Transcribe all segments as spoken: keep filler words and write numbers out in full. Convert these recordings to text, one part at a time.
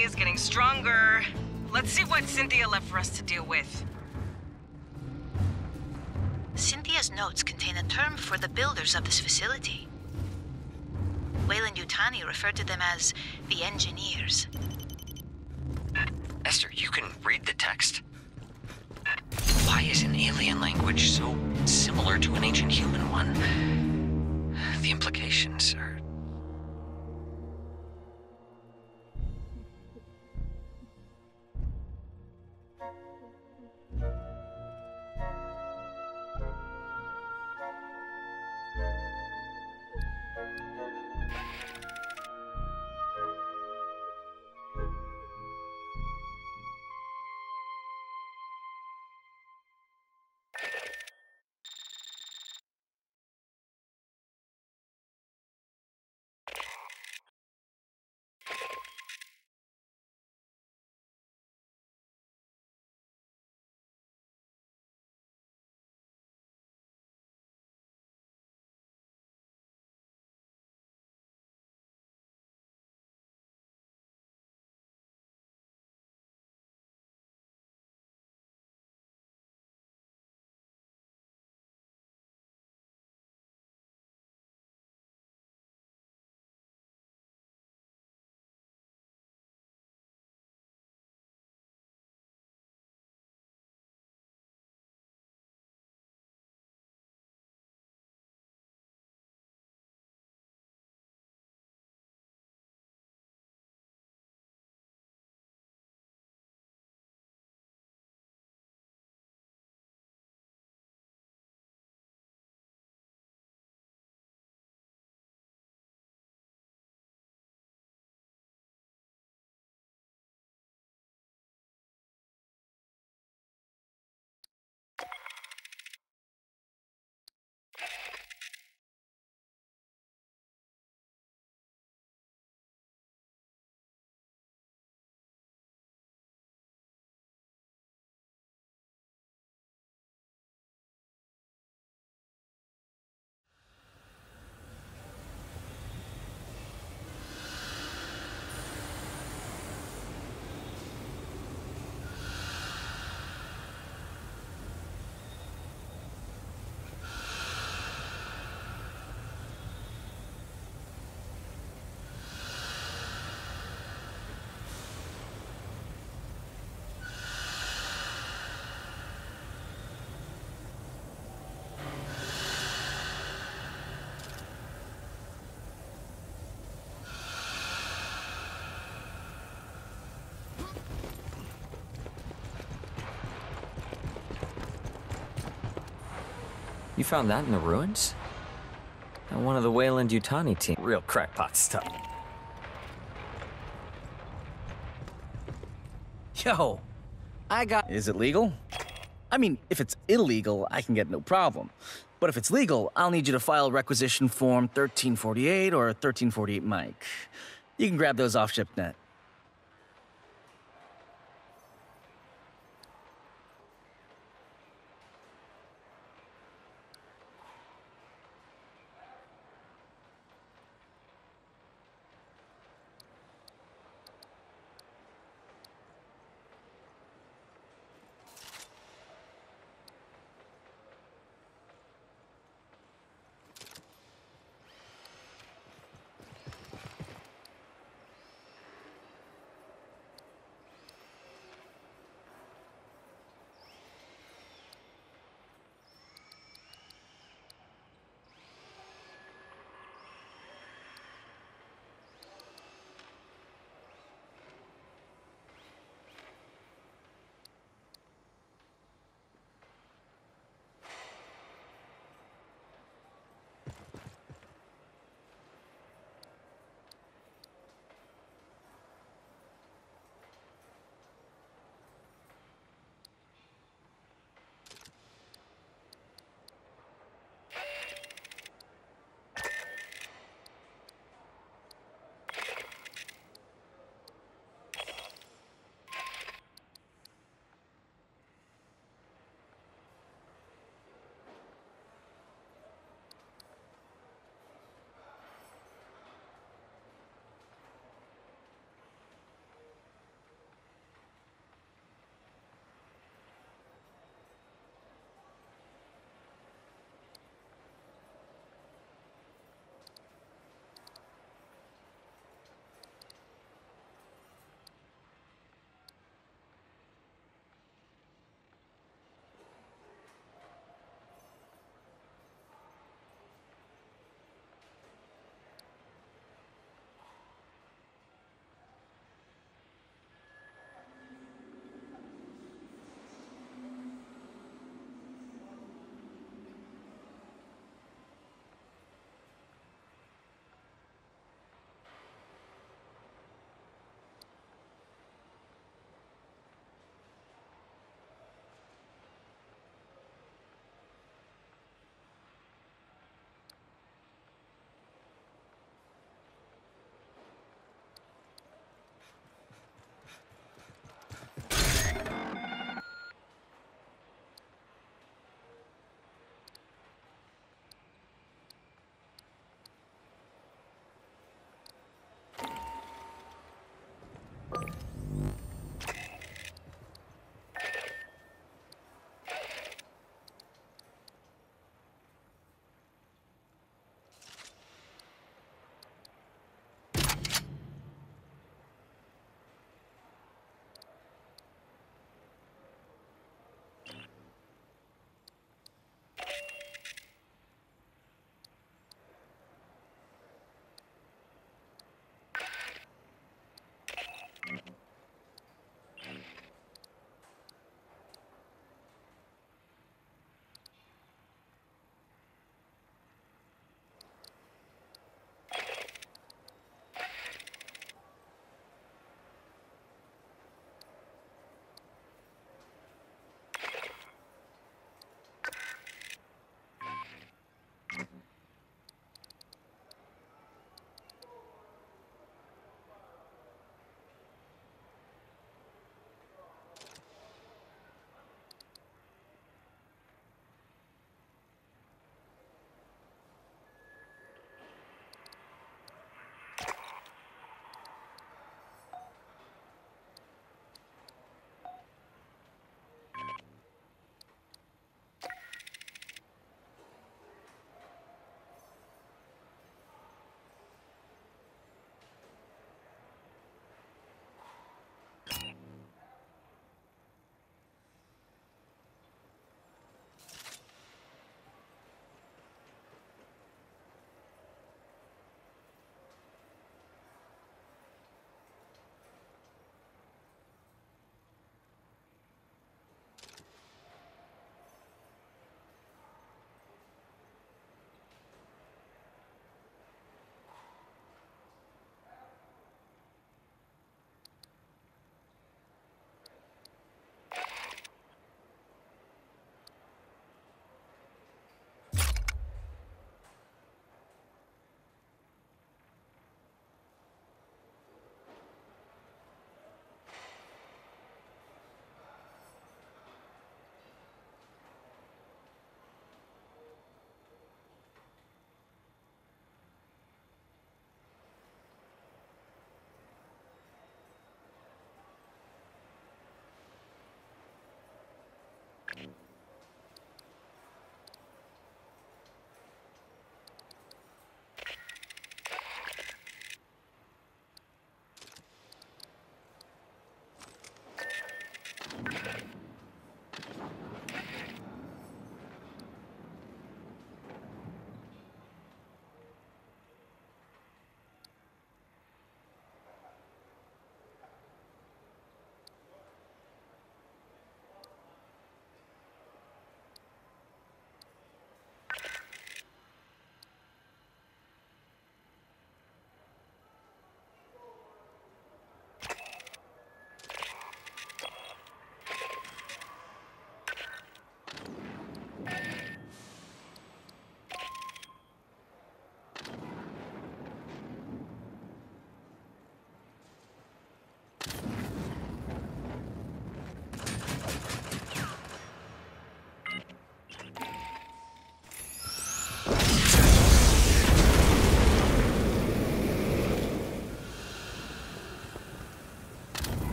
enemy is getting stronger. Let's see what Cynthia left for us to deal with. Cynthia's notes contain a term for the builders of this facility. Weyland-Yutani referred to them as the engineers. Esther, you can read the text. Why is an alien language so similar to an ancient human one? The implications are... You found that in the ruins? And one of the Weyland-Yutani team. Real crackpot stuff. Yo, I got... Is it legal? I mean, if it's illegal, I can get no problem. But if it's legal, I'll need you to file requisition form thirteen forty-eight or thirteen forty-eight Mike. You can grab those off ShipNet.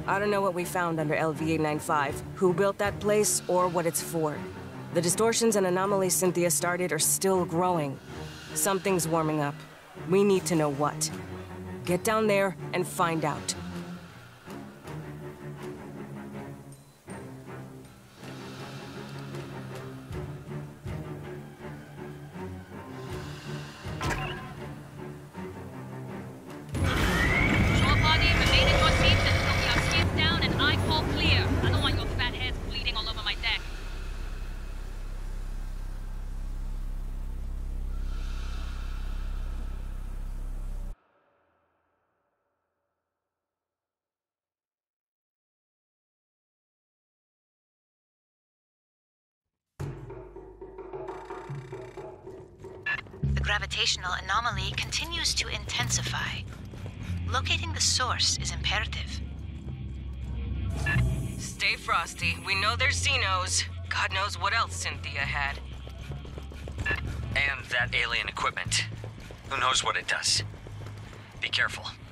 I don't know what we found under L V eight ninety-five, who built that place, or what it's for. The distortions and anomalies Cynthia started are still growing. Something's warming up. We need to know what. Get down there and find out. The gravitational anomaly continues to intensify. Locating the source is imperative. Stay frosty. We know there's Xenos. God knows what else Cynthia had. And that alien equipment. Who knows what it does? Be careful.